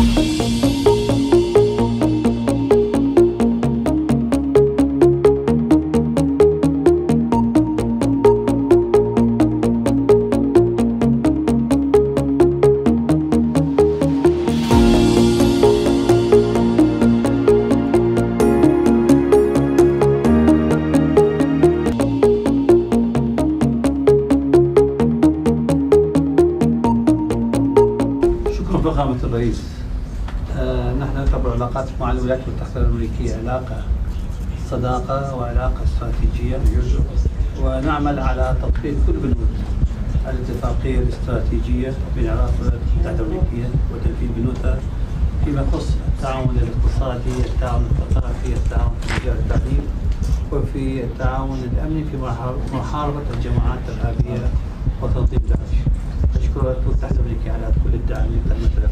فخامة الرئيس، نحن نعتبر علاقات مع الولايات المتحدة الأمريكية علاقة صداقة وعلاقة استراتيجية، ونعمل على تطبيق كل بنود الاتفاقية الاستراتيجية بين الولايات المتحدة الأمريكية وتنفيذ بنودها فيما يخص التعاون الاقتصادي، التعاون الثقافي، التعاون في مجال التعليم، وفي التعاون الأمني في محاربة الجماعات الإرهابية وتنظيم داعش. أشكر الولايات المتحدة الأمريكية على كل الدعم لخدمة